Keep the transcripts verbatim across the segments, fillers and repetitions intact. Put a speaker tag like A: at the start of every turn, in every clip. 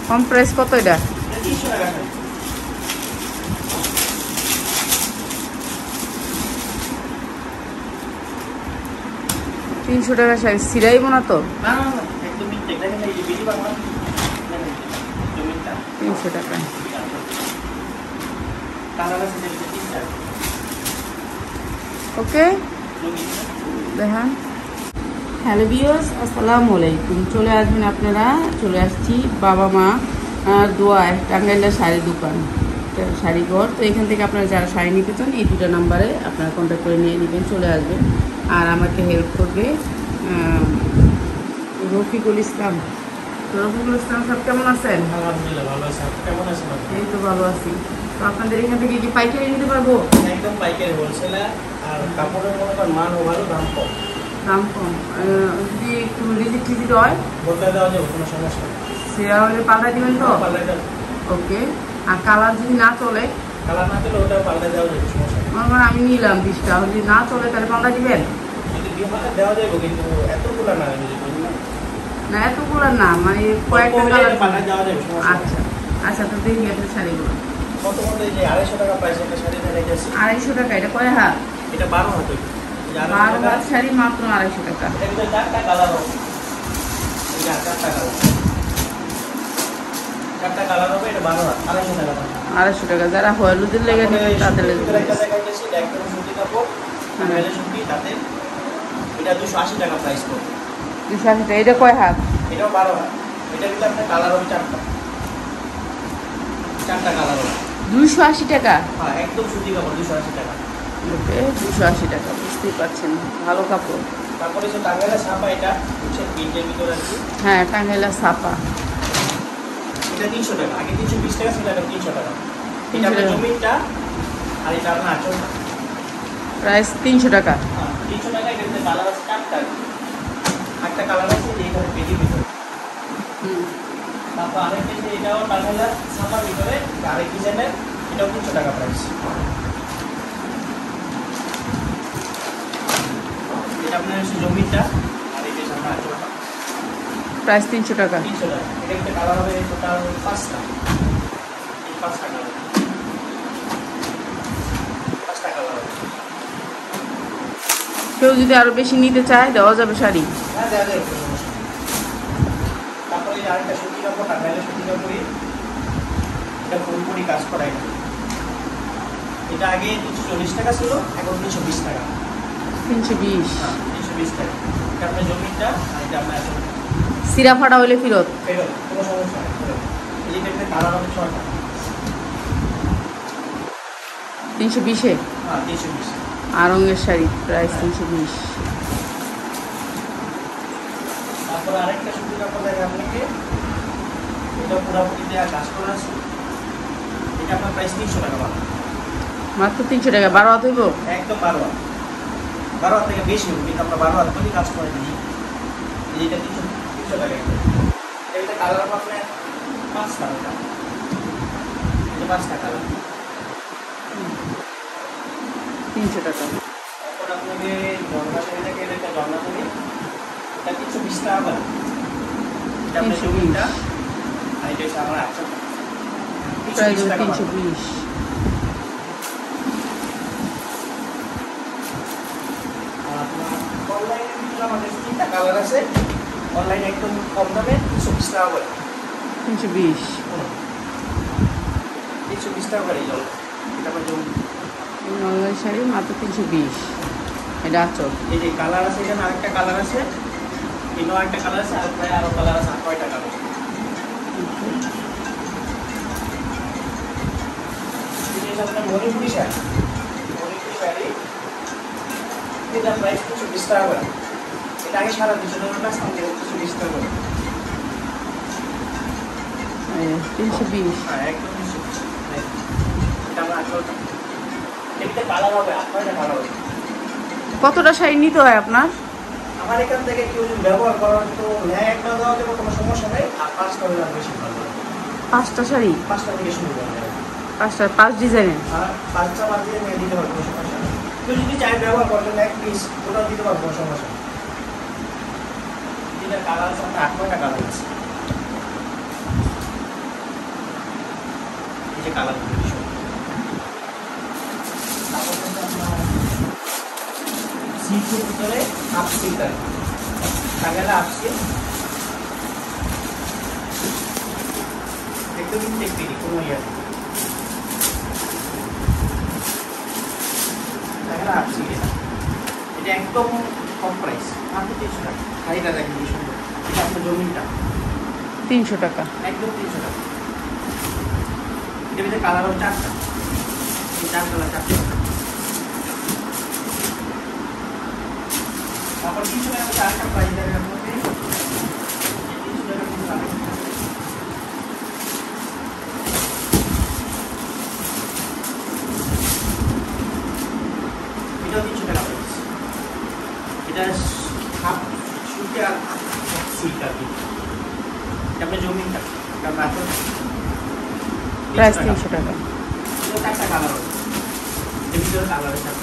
A: কম price কত এটা? তিনশো টাকা শাড়ি সিরাইব না তো? তিনশো টাকা। ওকে দেখান। হ্যালো ভিউয়ার্স, আসসালামু আলাইকুম। চলে আসবেন আপনারা, চলে আসছি বাবা মা দোয়ায় টাঙ্গাইলের শাড়ি দোকান, শাড়িঘর। তো এখান থেকে আপনারা যারা শাড়ি নিতে চান এই দুটো নাম্বারে আপনারা কন্ট্যাক্ট করে নিয়ে নেবেন, চলে আসবেন। আর আমাকে হেল্প করবে রফিকুল ইসলাম। তো রফিকুল ইসলাম সব কেমন আছেন?
B: আলহামদুলিল্লাহ ভালো আছি। আপনি কেমন আছেন?
A: এই তো ভালো আছি। তো আপনাদের এখান থেকে কি পাইকারি নিতে পারবো?
B: একদম পাইকারি, হোলসেলার। আর কাপড়ের মনে করেন মানও ভালো, দাম কম।
A: দাম কম। যদি একটু রিজিট টিজিট হয়
B: বদলে দেওয়া যাবে, কোনো সমস্যা নেই।
A: সেটা হলে পাল্টাই দেবেন তো?
B: পাল্টাই দেওয়া।
A: ওকে। আর কালার যদি না চলে?
B: কালার না চলে ওটা পাল্টাই দেওয়া যাবে, সমস্যা নেই।
A: মনে করেন আমি নিলাম বিশটা, যদি না চলে তাহলে পাল্টা দিবেন?
B: যদি বিয়ে পাল্টা দেওয়া যাবে, কিন্তু এতগুলো না।
A: না এতগুলো না, মানে কয়েকটা কালার
B: পাল্টাই দেওয়া যাবে।
A: আচ্ছা আচ্ছা, তো দেখি আপনার শাড়িগুলো
B: কত মধ্যে যে আড়াইশো টাকা প্রাইস একটা শাড়ি দেখা
A: আড়াইশো টাকা। এটা কয় হাত?
B: এটা বারো হাত।
A: বারো হাত শাড়ি মাত্র আড়াইশো টাকা।
B: চারটা কালার হবে, চারটা কালার চারটা কালার হবে। এটা বারো হাত, আড়াইশো টাকা।
A: আড়াইশো টাকা। যারা হলুদের লেগে নেবেন তাদের লেগে
B: এটা দুশো আশি টাকা প্রাইস করবে।
A: দুশো আশি টাকা। এটা কয় হাত?
B: এটাও বারো হাত। এটা কিন্তু আপনার কালার হবে চারটা, চারটা কালার হবে।
A: দুইশো আশি টাকা?
B: হ্যাঁ, একদম সুতি কাপড়, দুশো আশি টাকা।
A: ওকে, দুশো আশি টাকা। বুঝতেই পারছেন, ভালো কাপড়।
B: তারপরে যে টাঙ্গাইলা ছাপা, এটা হচ্ছে প্রিন্টের ভিতরে আর কি।
A: হ্যাঁ, টাঙ্গাইলা ছাপা।
B: এটা তিনশো টাকা। আগে তিনশো বিশ টাকা ছিল, এটা তিনশো টাকা। এটা আপনার জমিটা আর এটা আপনার আঁচলটা।
A: প্রাইস তিনশো টাকা।
B: হ্যাঁ, তিনশো টাকা। এটাতে কালার আছে চারটা, একটা কালার আছে এইখানে পেটির ভিতরে।
A: হুম।
B: তারপর আরেকটা যে এটাও টাঙ্গাইলা ছাপার ভিতরে আরেক ডিজাইনের, এটাও তিনশো টাকা প্রাইস। এটা আপনার হচ্ছে জমিটা আর এটা হচ্ছে আপনার আঁচলটা।
A: প্রাইস তিনশো টাকা।
B: তিনশো টাকা। এটা একটা কালার হবে টোটাল পাঁচটা, এই পাঁচটা কালার, পাঁচটা কালার হবে।
A: কেউ যদি আরো বেশি নিতে চায় দেওয়া যাবে শাড়ি?
B: হ্যাঁ, দেওয়া যাবে। তারপরে এই আরেকটা সুতি কাপড়, টাঙ্গাইলের সুতি কাপড়ই, এটা পুরোপুরি কাজ করা। এটা এটা আগে তিনশো চল্লিশ টাকা ছিল, এখন তিনশো বিশ টাকা।
A: তিনশো বিশ?
B: হ্যাঁ, তিনশো বিশ টাকা। এটা আপনার জমিটা আর এটা আপনার
A: সিরা ফাটা হলে ফেরত?
B: ফেরত, কোনো সমস্যা নেই। ফেরত। এই যে কালার হবে ছয়টা।
A: তিনশো বিশে?
B: হ্যাঁ, তিনশো বিশ।
A: আরঙের শাড়ি প্রাইস তিনশো বিশ।
B: তারপরে আরেকটা সুতি কাপড় দেখে আপনাকে, এটা পুরোপুরি দেওয়া কাজ করা আছে। এটা আপনার প্রাইস তিনশো টাকা।
A: মাত্র তিনশো টাকা। বারো হাত হইব?
B: একদম বারো হাত। বারো হাত থেকে বেশি হবে, কিন্তু আমরা বারো হাত করে কাজ করে দিই। এইটা তিনশো তিনশো টাকা। এটা কালার হবে আপনার পাঁচটা, এটা পাঁচটা কালার,
A: তিনশো টাকা।
B: তারপর আপনাকে জন্মা শাড়ি থেকে এটা জন্মা শাড়ি, এটা তিনশো বিশ টাকা করে। এটা আপনার জমিটা আর এটা হচ্ছে আমার আচ্ছা
A: প্রাইস তিনশো বিশ।
B: অনলাইনে কিন্তু আমাদের তিনটা কালার আছে। অনলাইনে একদম কম দামে তিনশো বিশ টাকা করে।
A: তিনশো বিশ?
B: তিনশো বিশ টাকা করে। জল এটা আমার জমি
A: অনলাইন শাড়ি মাত্র তিনশো বিশ। এটা আচল।
B: এই যে কালার আছে, এখানে আরেকটা কালার আছে, এখানেও আরেকটা কালার আছে, আর প্রায় আরো কালার আছে। আর কয়টা কালার? মণিপুরি শাড়ি, মণিপুরি শাড়ি, এটা প্রাইস তিনশো বিশ টাকা করে। এটা আগে সারা দুশো টাকা কাজ করতে তিনশো বিশ টাকা করে।
A: তিনশো বিশ?
B: হ্যাঁ, একদম তিনশো বিশ। এটা আমার আঠারোটা। এটাতে কালার হবে, আর কয়টা কালার হবে?
A: কতটা শাড়ি নিতে হয় আপনার?
B: আমার এখান থেকে কেউ যদি ব্যবহার করার তো ন্যায় একটা দেওয়া যাবে, কোনো সমস্যা নেই। আর পাঁচটা হলে আর বেশি ভালো হবে।
A: পাঁচটা শাড়ি?
B: পাঁচটা থেকে শুরু করা যাবে।
A: পাঁচটা, পাঁচ ডিজাইনের?
B: আর পাঁচটা পাঁচ দিয়ে নিয়ে দিতে পারবো, কোনো সমস্যা নেই। কেউ যদি চাই ব্যবহার করার জন্য এক পিস ওটা দিতে পারবো, কোনো সমস্যা নেই। এটার কালার আছে, আপনার আট নয়টা কালার আছে। তিনশোর ভিতরে হাফ সিট আর টাঙ্গাইলে হাফ সিট একদম ইনটেক কোনো ইয়ে টাঙ্গাইলে হাফ সিট এটা একদম কম প্রাইস মাত্র তিনশো টাকা শাড়িটা দেখেন কি সুন্দর এটা আপনার জমিনটা
A: তিনশো টাকা
B: একদম তিনশো টাকা এটার ভিতরে কালার হবে চারটা এই চার কালার চারটে তারপর তিনশো টাকা চারটা প্রাইস দেবেন আপনাকে তিনশো টাকা কিন্তু কালার এটাও তিনশো টাকা প্রাইস এটা হাফ সুটে আর সিট আর কি আপনার জমিনটা এটা মাত্র
A: প্রাইস তিনশো টাকা
B: এটা চারটা কালার হবে এর ভিতরে কালারের চারটা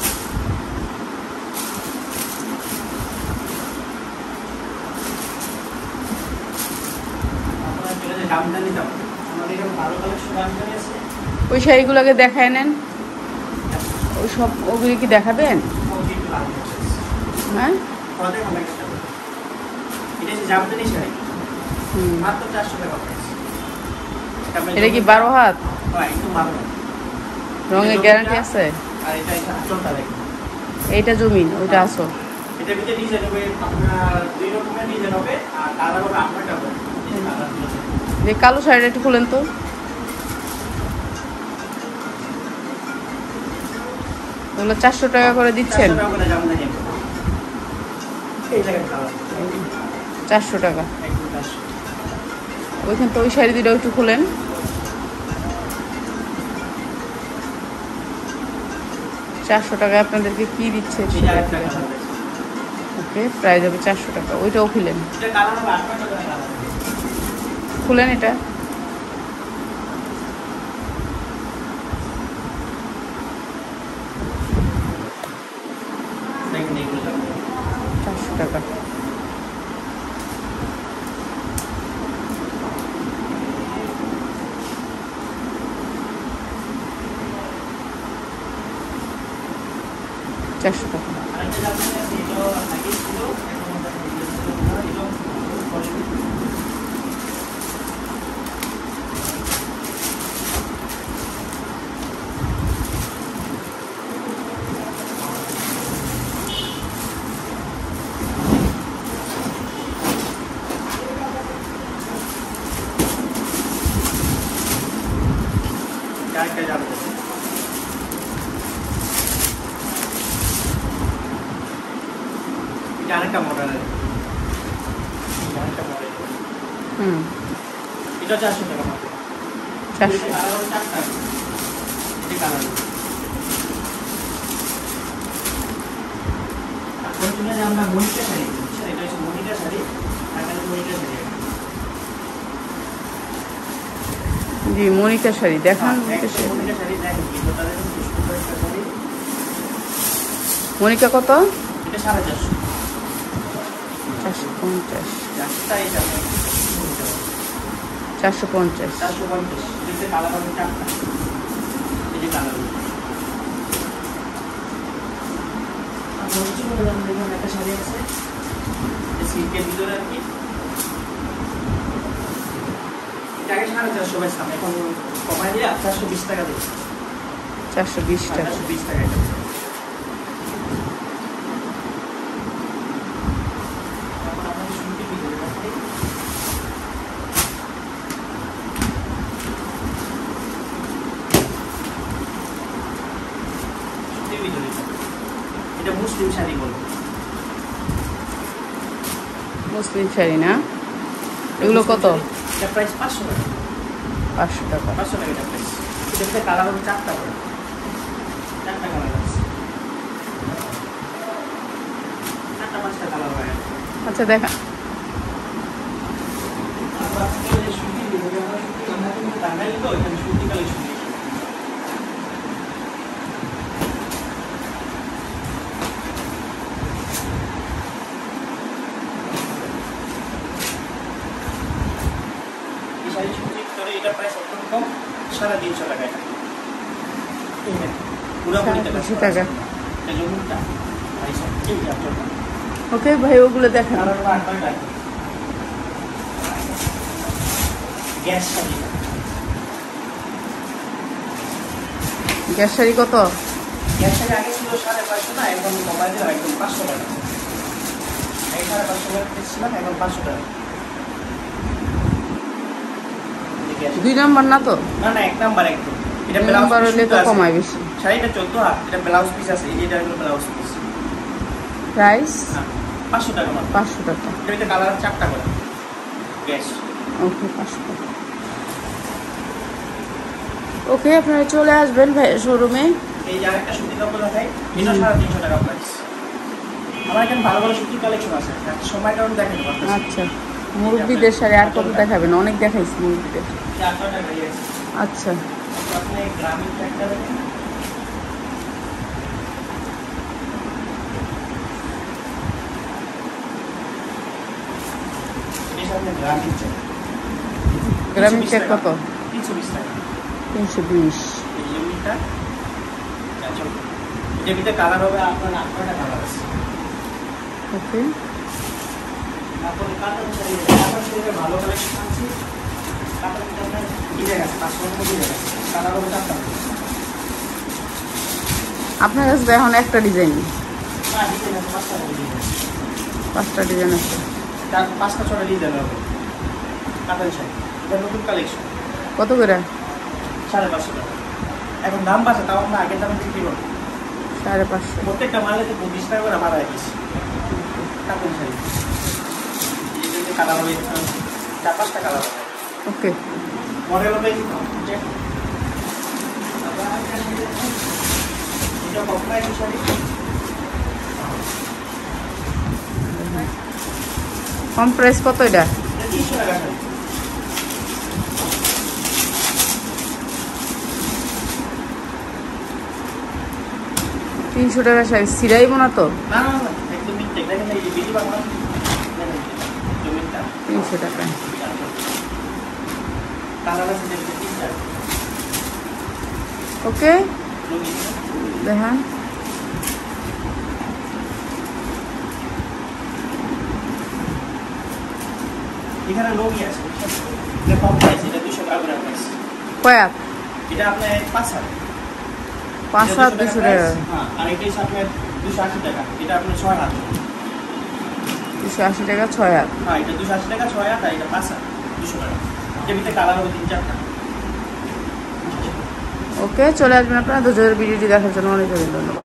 B: আপনারা চলে যে জামদানি দাম আমাদের এখানে ভালো কালেকশন জামদানি আছে
A: ওই শাড়িগুলোকে দেখায় নেন ওই সব ওগুলি কি দেখাবেন হ্যাঁ
B: এটা হচ্ছে জামদানি শাড়ি
A: হুম
B: মাত্র চারশো টাকা প্রাইস
A: এটা কি বারো হাত
B: হ্যাঁ একদম ভালো
A: রঙের গ্যারান্টি আছে
B: আর এটা এটা আঁচলটা দেখুন
A: এইটা জমিন ওইটা আসো
B: এটার ভিতরে ডিজাইন হবে আপনার দুই রকমের ডিজাইন হবে আর কালার হবে আপনারটা হবে
A: যে কালো শাড়িটা একটু খুলেন তো ওগুলো চারশো টাকা করে দিচ্ছেন চারশো টাকা ওইখান তো ওই শাড়ি দুটো একটু খুলেন চারশো টাকায় আপনাদেরকে কি দিচ্ছে ওকে প্রাইস হবে চারশো টাকা ওইটাও খুলেন খুলেন এটা চারশো টাকা চারশো টাকা
B: আরেকটা মডেল আরেকটা মডেল
A: হুম
B: এটা চারশো টাকা
A: চারশো
B: কালার আমরা মনিকা শাড়ি এটা হচ্ছে মনিকা শাড়ি মনিকা শাড়ি
A: জি মনিকা শাড়ি দেখান
B: মনিকা শাড়ি দেখেন
A: মনিকা কত
B: এটা সাড়ে চারশো
A: চারশো পঞ্চাশ
B: চারটাই
A: চারশো পঞ্চাশ
B: চারশো পঞ্চাশ এতে কালার হবে চারটা এই যে কালার একটা শাড়ি আছে সিল্কের ভিতরে আর কি এটাকে সাড়ে চারশো পাইছিলাম এখন কমাই দিয়ে চারশো বিশ টাকা দিচ্ছি
A: চারশো বিশ টাকা
B: চারশো বিশ টাকা এটা মুসলিম শাড়ি বলবো
A: মুসলিম শাড়ি না এগুলো কত
B: এটা প্রাইস পাঁচশো টাকা
A: পাঁচশো টাকা
B: পাঁচশো টাকা এটা প্রাইস এটাতে কালার হবে চারটা করে চারটা কালার আছে চারটা পাঁচটা কালার হয়
A: আচ্ছা দেখা
B: টাঙ্গাইল তো এখানে সুতি কালেকশন এটা প্রাইস একদম কম সাড়ে তিনশো টাকা এটা পুরো
A: তিনশো টাকা
B: এটা জমিটা
A: ওকে ভাই, ওগুলো দেখেন।
B: গ্যাস শাড়ি
A: গ্যাস শাড়ি কত?
B: গ্যাস শাড়ি আগে ছিল সাড়ে পাঁচশো না, এখন কমাই দিলাম একদম পাঁচশো টাকা। এই সাড়ে পাঁচশো টাকা ছিলাম, এখন পাঁচশো টাকা।
A: দুই নাম্বার না তো?
B: না না, এক নাম্বার একদম। এটা
A: দুই নাম্বার হলে তো কমায় বেশি।
B: শাড়িটা চোদ্দ হাত, এটা ব্লাউজ পিস আছে, এটা হলো ব্লাউজ পিস।
A: প্রাইস
B: পাঁচশো টাকা মাত্র।
A: পাঁচশো টাকা।
B: এটা কালার চারটা করে গ্যাস।
A: ওকে, পাঁচশো টাকা। ওকে, আপনারা চলে আসবেন ভাই শোরুমে।
B: এই যে আরেকটা সুতি কাপড় দেখাই, এটা সাড়ে তিনশো টাকা প্রাইস। আমার এখানে ভালো ভালো সুতির কালেকশন আছে, সময় কারণ দেখেন।
A: আচ্ছা, মুরব্বিদের শাড়ি আর কত দেখাবেন? অনেক দেখাইছি মুরব্বিদের। আচ্ছা,
B: আপনি গ্রামীণ একটা দেখেন, গ্রামীণ চেক।
A: গ্রামীণ চেক কত?
B: তিনশো বিশ টাকা।
A: তিনশো বিশ।
B: এই জমিটা জমিতে কালার হবে আপনার আটটা কালার আছে।
A: ওকে,
B: তারপরে কাটার শাড়ি, কাটার শাড়িতে ভালো কালেকশন আছে। কাটার আপনার ডিজাইন আছে, পাঁচশো টাকা ডিজাইন আছে, কালার হবে চারটা।
A: আপনার কাছে তো এখন একটা ডিজাইন?
B: না, ডিজাইন আছে পাঁচটা ডিজাইন আছে।
A: পাঁচটা ডিজাইন আছে?
B: চার পাঁচটা ছটা ডিজাইন হবে কাটার শাড়ি। এটা নতুন কালেকশন।
A: কত করে?
B: সাড়ে পাঁচশো টাকা। এখন দাম বাড়ছে, তাও আমরা আগের দামে বিক্রি করবো।
A: সাড়ে পাঁচশো।
B: প্রত্যেকটা মালে তো পঁচিশ টাকা করে বাড়ায় দিচ্ছি। কাপড় শাড়ি এই কালার হবে চার পাঁচটা কালার হবে।
A: ওকে,
B: মডেল হবে এটা কপড়াই শাড়ি।
A: কম প্রাইস কত এটা?
B: তিনশো টাকা শাড়ি।
A: তিনশো টাকা শাড়ি সিরাইব না তো?
B: না না না, একদম মিথ্যে। দেখেন এই যে বেশি বাংলা জমিটা
A: তিনশো টাকা।
B: কালার আছে দেখতে তিনটা।
A: ওকে, দেখেন।
B: এখানে লোকই আছে, এটা কম প্রাইস, এটা দুশো টাকা করে প্রাইস।
A: কয়াত?
B: এটা আপনার পাঁচ হাত
A: পাঁচ হাত দুশো টাকা।
B: হ্যাঁ, আর এটা হচ্ছে আপনার দুশো আশি টাকা। এটা আপনার ছয় হাত।
A: দুশো আশি টাকা ছয় হাত।
B: হ্যাঁ, এটা দুশো আশি টাকা ছয় হাত, আর এটা পাঁচ হাত দুশো টাকা। এর ভিতরে কালার হবে তিন চারটা।
A: ওকে, চলে আসবেন আপনারা। তো ভিডিওটি দেখার জন্য অনেক অনেক ধন্যবাদ।